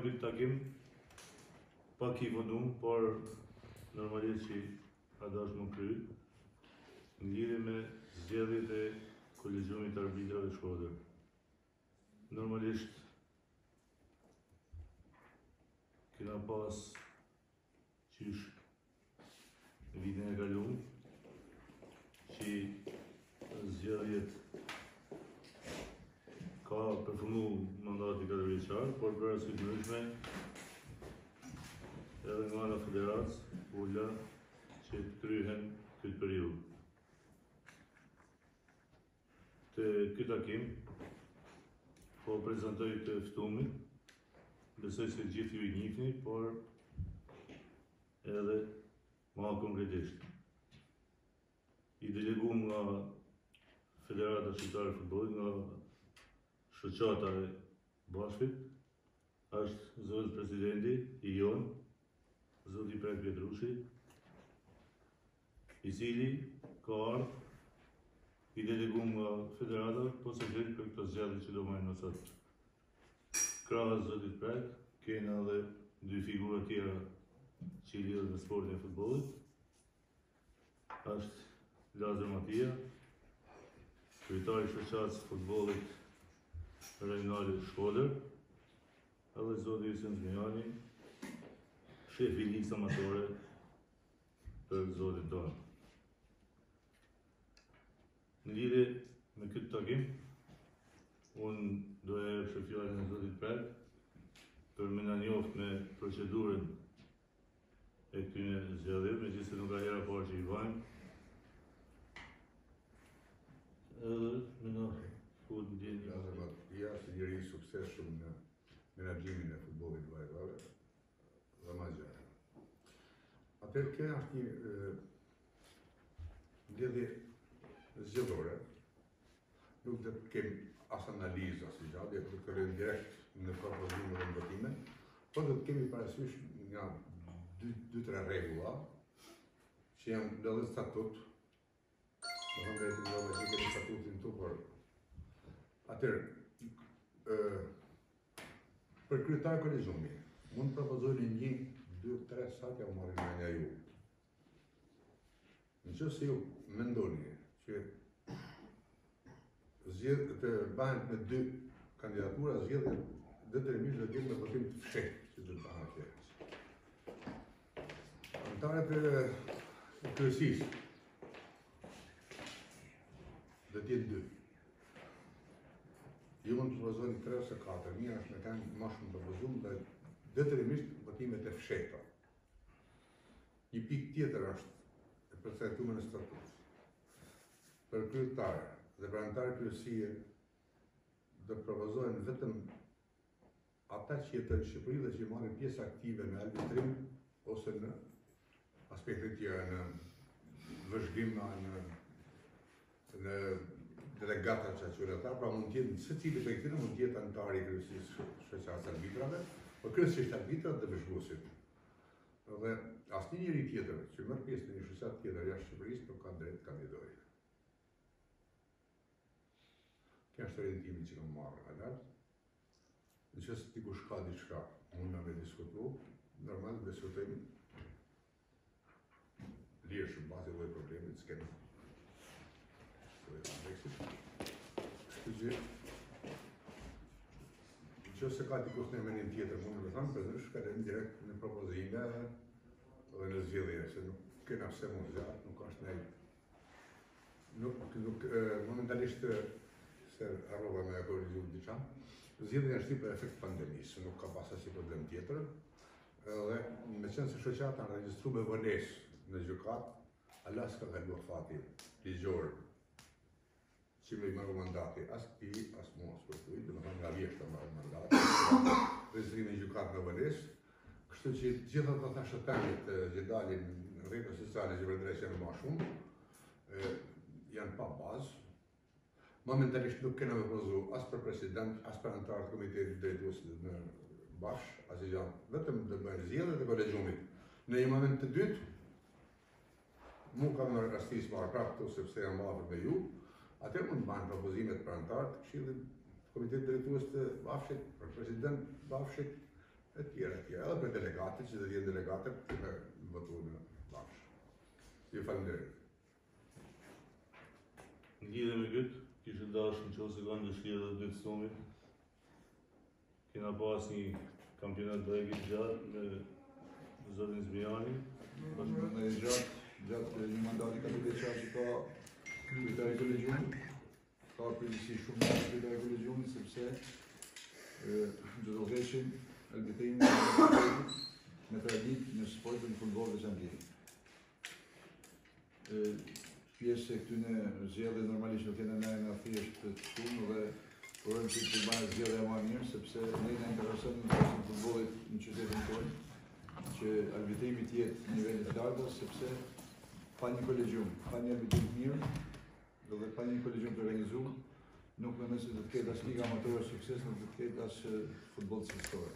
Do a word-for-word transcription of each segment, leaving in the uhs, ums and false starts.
këtë takim pak i vëndum, por normalisht që ata është më kry, në lidhje me zgjedhjet e Kolegjiumit të Arbitrave Shkodër. Normalisht kena pas qysh në vitin e kaluar që zgjedhjet ka përfunu mandati katër vjeçar, por për arsye të ndryshme edhe nga ana federatës ula që të kryhen këtë periudhë. Të këtë takim po prezantoj të ftumin, besoj se gjithë ju i njihni, por edhe më konkretisht. I deleguar nga Federata Shqiptare e Futbollit, nga shoqata e bashkit, është zoti presidenti i jon, zoti Prek Petrushi, i cili ka ardhur i deleguar nga Federata, po se flet për këto zgjedhje që do marrin në sot. Krahas zotit Prek, kena edhe dy figura tjera që i lidhen me sportin e futbollit. Është Lazar Matia, kryetari i shoqatës së futbollit regionale Shkodër, edhe zoti Ysen Zmijani, shef i ligës amatore për zotin tonë. Në lidhje me këtë takim, unë do e jap fjalën e zotit Prek për më na njoftë me procedurën e këtyre zgjedhjeve, megjithëse nuk ka hera parë që i vajmë. Edhe më na fut në dinë. Lazar Matia është njëri i suksesshëm në menaxhimin e futbollit vajrave dhe më gjatë. Atëherë kjo është një ndjedhje zgjedhore. Nuk do të kemi as analizë as gjë, do të kërkojmë direkt në propozime dhe votime, por do të kemi parasysh nga dy tre rregulla që janë në statut. Do të thonë që do të kemi statutin tu, por atëherë për kryetar kolegjiumi mund të propozojnë një, dy, tre sa t'ja marrin nga ju. Nëse ju mendoni që zgjedh të bëhen me dy kandidatura, zgjedhjet detyrimisht do të jenë me votim të fshehtë, që do të bëhen atje. Anëtarët e kryesisë do të jenë dy. Ju mund të propozoni tre ose katër, mia është me kanë më shumë propozim dhe detyrimisht votimet e fshehta. Një pikë tjetër është e përcaktuar në statut. Për kryetar dhe për anëtar kryesie do propozohen vetëm ata që jetojnë në Shqipëri dhe që marrin pjesë aktive në arbitrim ose në aspekte tjera, në vëzhgim, në në delegata që quhen ata, pra mund të jetë secili prej këtyre mund të jetë anëtari i kryesisë shoqatës arbitrave, por kryesisht arbitrat dhe vëzhguesit. Dhe asnjë njeri tjetër që merr pjesë në një shoqatë tjetër jashtë Shqipërisë nuk ka drejt të kandidojë. Kjo është orientimi që kam marrë nga lart. Nëse dikush ka diçka, mund na me diskutu, normal diskutojmë. Lirë shumë bazë lloj problemit s'kemë. Kështu që nëse ka dikush në menin tjetër, mund të them, për nësh kalojmë direkt në propozime dhe në zgjedhje, se nuk kena pse mund zgjat, nuk është ne. Nuk nuk momentalisht se harrova me korrigju diçka. Zgjedhja është për efekt pandemisë, nuk ka pas asnjë problem tjetër. Dhe me qenë se shoqata kanë regjistruar me vonesë në gjykat, alas ka kaluar fati ligjor që me i marru mandati, as ti, as mu, as për tuj, dhe më thonë nga vjeshtë të marru mandati, registrimi i gjykat me vonesë, kështu që gjitha të ata shëtanit që dalin në rrjetet sociale që vërdreshen më shumë, janë pa bazë. Momentalisht nuk kena me propozu as për president, as për anëtarët komitetit drejtuesit në bash, as i janë vetëm të bëjnë zgjedhjet e kolegjiumit. Në një moment të dytë, mu ka më rastis marrë prapë këtu sepse janë marrë me ju, atëherë mund të bëjnë propozimet për anëtarët të Këshillit Komitetit Drejtues të Bafshit, për president Bafshit, e tjera, e tjera, edhe për delegatët që të jenë delegatët të me votu në bashkë. Ju falenderoj. Në lidhje me këtë, kishte dashur nëse kanë dëshirë të dy stomit. Kena pas një kampionat bregi të gjatë me zotin Zbijani. Bashkë në gjatë, gjatë një mandati katërvjeçar që ka kryetari i kolegjiumit, ka përgjegjësi shumë të kryetari i kolegjiumit sepse do të vëshin albitejnë me tradit në sportin e futbollit veçanërisht. Pjesë e këtyne zgjedhje normalisht nuk kena ne në thjesht të shumë dhe urojmë që të bëjë zgjedhja më mirë sepse ne na intereson në sportin e futbollit në qytetin tonë që arbitrijmi të jetë nivelit të lartë sepse pa një kolegjium, pa një arbitrim të mirë dhe pa një kolegjium të organizuar nuk mendoj se do të ketë as liga amatore sukses, nuk do të ketë as futboll cilësor.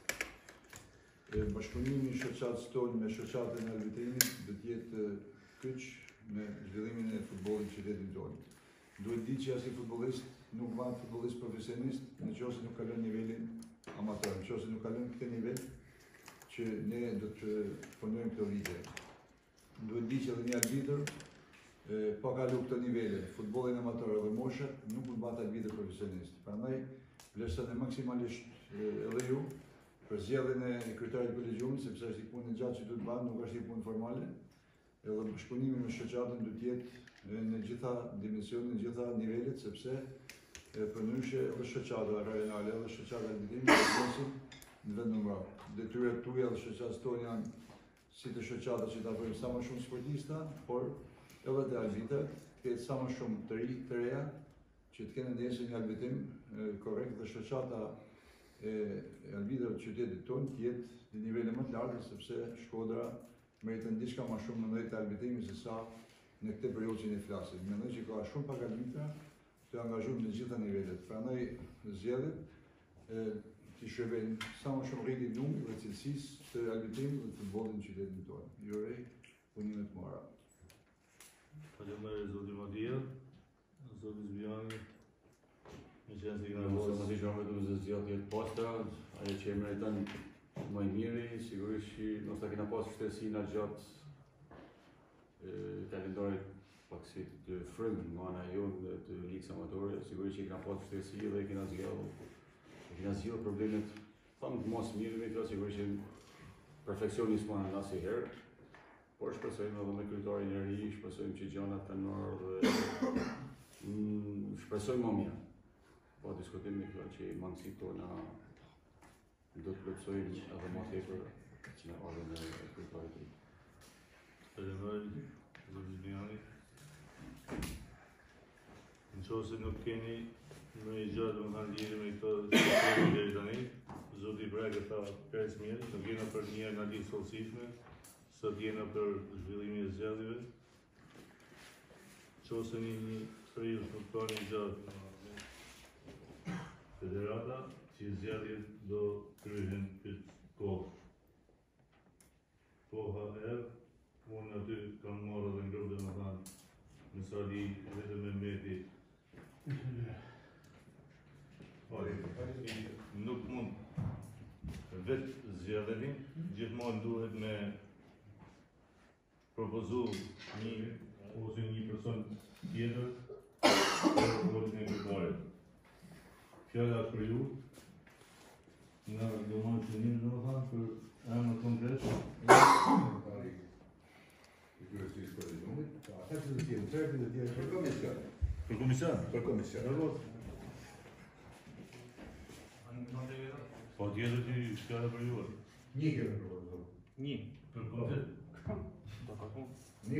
Bashkëpunimi i shoqatës tonë me shoqatën e arbitrimit do të jetë kyç me zhvillimin e futbollit në qytetin tonë. Duhet ditë që asnjë futbollist nuk ban futbollist profesionist nëse nuk kalon nivelin amator, nëse nuk kalon këtë nivel që ne do të punojmë këto vite. Duhet ditë që edhe një arbitër pa kalu këto nivele, futbollin amator dhe moshat, nuk mund bëhet arbitër profesionist. Prandaj vlerësoni maksimalisht edhe ju për zgjedhjen e kryetarit të kolegjiumit, sepse është një punë e gjatë që duhet bëhet, nuk është një punë formale. Edhe bashkëpunimi me shoqatën duhet të jetë në gjitha dimensionet, në gjitha nivelet, sepse përndryshe edhe shoqata rajonale edhe shoqata arbitrimit do të jesin në vend numërar. Detyrat tuaja dhe shoqatës tonë janë si të shoqata që ta bëjmë sa më shumë sportista, por edhe të arbitrat, të ketë sa më shumë të ri, të reja, që të kenë ndjesë një arbitrim korrekt dhe shoqata e arbitrave të qytetit tonë të jetë në nivele më të larta sepse Shkodra meriton diçka më shumë në ndërmjet të arbitrimit se sa në këtë periudhë që ne flasim. Mendoj që ka shumë pak arbitra të angazhuar në të gjitha nivelet. Prandaj zgjedhjet të shërbejnë sa më shumë rritje numri dhe cilësisë të arbitrimit dhe të futbollit në qytetin tonë. Ju uroj punime të mira. Faleminderit zoti Madia, zoti Zbijani. Në qenë se këna Mos vozë. më dëgjoj vetëm se zgjatje të postra, ajo që e meriton më i miri, sigurisht që mos ta kena pas vështirësinë gjatë kalendarit paksit të frymën nga ana jonë të ligës amatore, sigurisht që kena pas vështirësi dhe kena zgjidhur kena zgjidhur problemet thamë të mos mirë me këto, sigurisht që perfeksioni s'mon asnjëherë, por shpresojmë edhe me kryetarin e ri, shpresojmë që gjanat kanë marrë dhe shpresojmë më mirë. Po diskutim me kjo që mangësitë tona do të plotësojmë edhe më tepër në orën e kryetarit të ri. Faleminderit zoti Zbijani. Nëse nuk keni më i gjatë më kanë lidhje me këto situatë deri tani, zoti Brega tha pesë mirë, nuk jena për një analizë solsishme, sot jena për zhvillimin e zgjedhjeve. Nëse një një periudhë nuk ka një gjatë federata, që zgjedhjet do kryhen këtë kohë. Koha erë, unë aty kam marrë edhe në grupë dhe më thanë, në sali vetëm me mbeti. Nuk mund vetë zgjedhemi, gjithmonë duhet me propozu një ose një person tjetër për rolin e kryetarit. Fjala për ju, nga do marrë që një do më thanë për emër konkret. I kryetarisë së kolegjiumit, ata që do të jenë tërë dhe të jenë për komision. Për komision? Për komision. Po tjetër që fjala për ju. Një kemi propozuar. Një. Për konkret. Një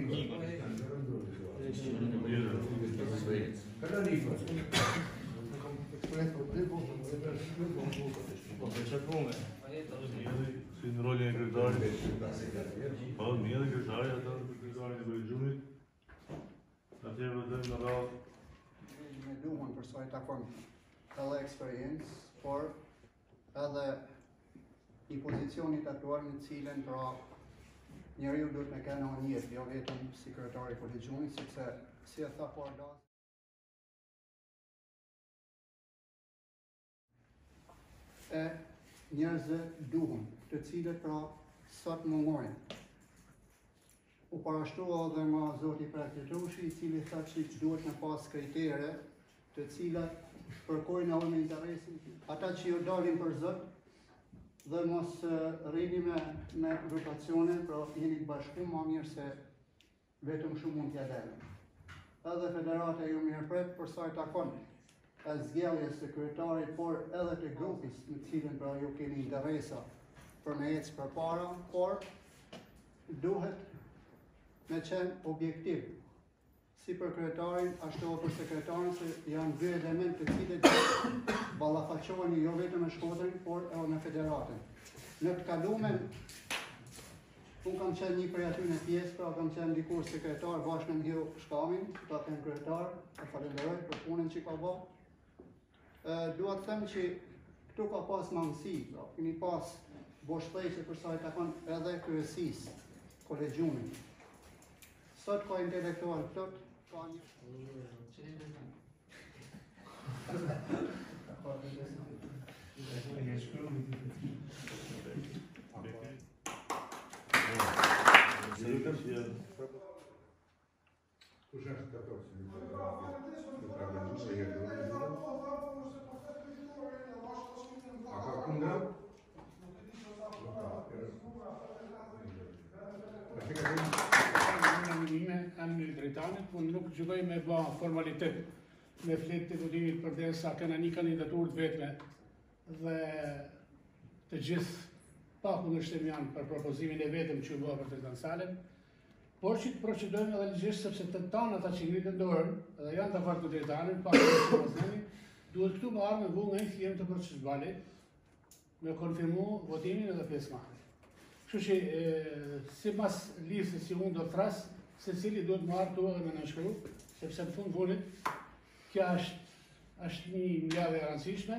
Si në rolin e kryetarit. Po, një dhe kryetari, ata për kryetarin e kolegjiumit. Atëherë vëdojmë në radhë. Me duhen për sa i takon edhe eksperiencë, por edhe një pozicionit aktuar në cilën pra njeriu duhet me kenë në jetë, jo vetëm si kryetari i kolegjiumit, sepse si e tha Pordas. E njerëzve duhur, të cilët pra sot mungojnë. U parashtrua edhe nga Zoti Praktikrushi, i cili thotë se duhet në pas kritere të cilat përkojnë edhe me interesin. Ata që ju dalin për Zot dhe mos rrini me, me rotacione, pra jeni të bashku ma mirë se vetëm shumë mund t'ja delën. Edhe federata ju mirëpret për sa i takon e zgjedhjes së kryetarit, por edhe të grupis në cilën pra ju keni interesa për me ecë përpara, por duhet me qenë objektiv, si për kryetarin, ashtu edhe për sekretarin, se janë dy element të cilët ballafaqohen jo vetëm në Shkodrën, por edhe në federatën. Në të kalumen, unë kam qenë një prej aty në pjesë, pra kam qenë dikur sekretar bashkë me Mhiu Shkamin, ta them kryetar, e falenderoj për punën që ka bërë. Dua të them që këtu ka pas mangësi, pra keni pas boshllëqe për sa i takon edhe kryesisë, kolegjiumit. Sot ka intelektual plot, ka një Kush është kator që një përgjën që jetë dhe një A ka kundra? Në në Dritanit, po nuk gjydoj me ba formalitet me fletë të godimit për dhe sa kena një kandidatur të vetme dhe të gjithë pa kundërshtim janë për propozimin e vetëm që u bëha për Dritan Salem, por që të procedojmë edhe ligjisht sepse të tanë ata që ngritën dorën dhe janë të farë të Dritanin, pa kundërshtim, duhet këtu më arë me bu nga i firmë të proces bali me konfirmu votimin edhe pesë marrë. Kështu që si mas listës që unë do të thrasë, se cili duhet më arë të edhe me nënshkru, sepse në fund fundit, kja është, është një mjave e rëndësishme,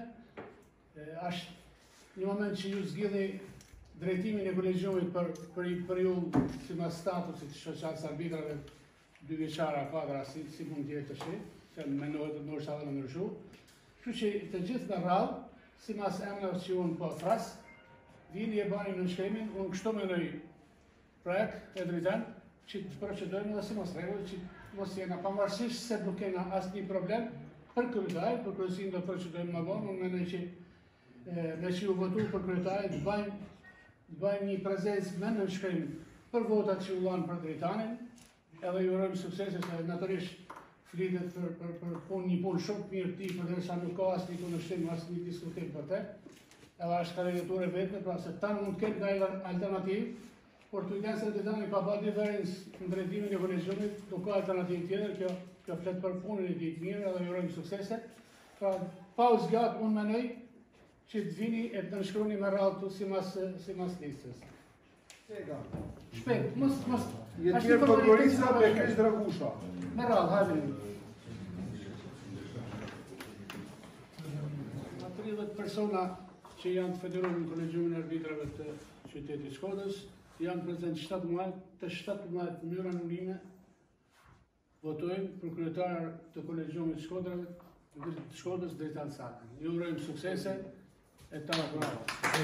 është një moment që ju zgjidhni drejtimin e kolegjiumit për, për, për ju si mas statusit të shoqatës arbitrave dy vjeçara kadra si, si mund t'jetë të shi, se menohet të nërshë edhe me nërshu. Kështu që të gjithë në radhë, si mas emnave që unë po thrasë, vini e bani në nshkrimin, unë kështu menoj projekt e Dritan, që të procedojmë edhe si mos regullë, që mos jena pavarësisht se nuk kena asë një problem për kryetaj, për kryesin do procedojmë më vonë, unë menoj që me që u votu për kryetaj, të bajmë të bajmë një prezencë me në nshkrim për votat që u lanë për Dritanin, edhe ju urojmë suksese se naturisht flitet për, për, për pun, një punë shumë mirë ti, për dhe sa nuk ka asë një kundërshtim, asë një diskutim për te, edhe është kandidaturë vetme, pra se tanë mund të ketë nga alternativë, por të iden se Dritani ka ba diferencë në drejtimin e kolegjiumit, nuk ka alternativë tjetër, kjo, kjo flet për punën e ditë mirë, edhe ju urojmë suksese. Pra, pa u zgjatë, unë menoj që të vini e të nëshkruni me radhë të si mas, si mas listës. Shpejt, mos, mos... Jetër Podgorica dhe Kesh Dragusha. Me radhë, hajde. tridhjetë persona që janë të federuar në kolegjiumin e arbitrave të qytetit Shkodrës, janë prezent shtatëmbëdhjetë të shtatëmbëdhjetë mënyra numërime, votojnë për kryetar të kolegjiumit të Shkodrës, të Shkodrës Dritan Salem. Ju urojmë suksese e ta bravo.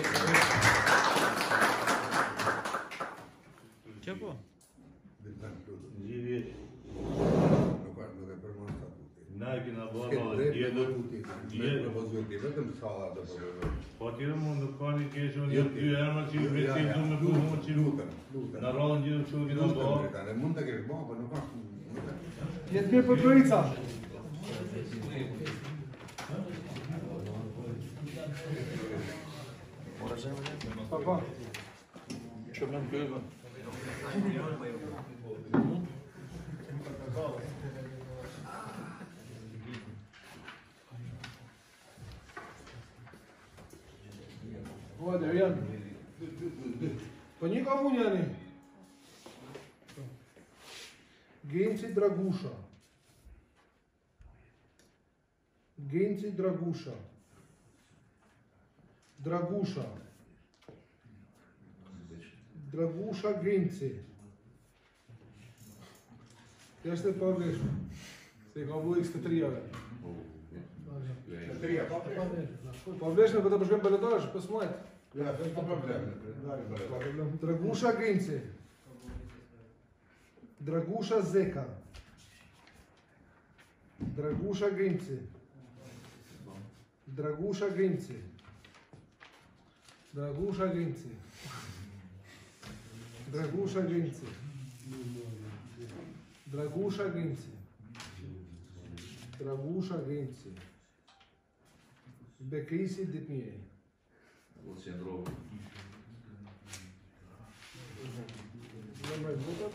Që po? Gjivje, Nuk është nuk e përmonë statutit. na e kena S'ke bërë drejt djetë, me votutit, me propozutit, vetëm sala të propozutit. po tjere mund nuk ka një keshë një dy emra që i vetin të me punë që Lutëm, lutëm. në rollën gjithë që kena Lutëm, bërë. Dritane, mund të kesh bërë, po nuk është... Jetër Podgorica. Papa. Që më në kërë. Hajde, janë. Po një ka unë janë. Genci Dragusha. Genci Dragusha. Dragusha. Dragusha Genci. Jashtë e pavleshme. Se ka vëllë x të trijave. Të trija, pa? Pavleshme për të përshkëm balotash, pës muajt. Ja, senza problemi. Dai, bravo. Dragusha Grințe. Dragusha Zeca. Dragusha Grințe. Dragusha Grințe. Dragusha Grințe. Dragusha Grințe. Dragusha Grințe. Dragusha Grințe. Becrisi Dipnie. Lucian Drogo. Nu mai votat?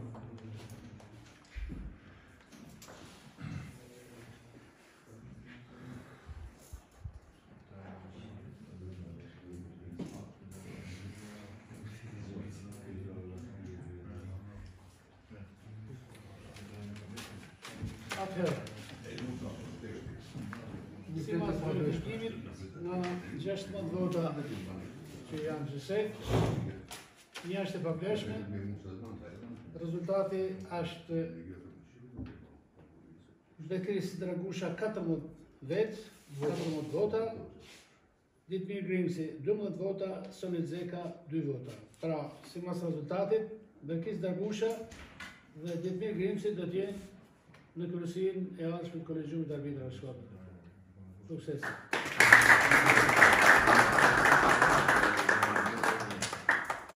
Atëherë, sipas verifikimit në gjashtëdhjetë vota që janë gjysek, një është e papleshme, rezultati është Bekris Dragusha katërmbëdhjetë vetë, katërmbëdhjetë vota, Ditmir Grimsi dymbëdhjetë vota, Sonit Zeka dy vota. Pra, sipas rezultatit, Bekris Dragusha dhe Ditmir Grimsi do të jenë në kryesinë e ardhshme të Kolegjiumit të Arbitrave të Shkodrës. Sukses.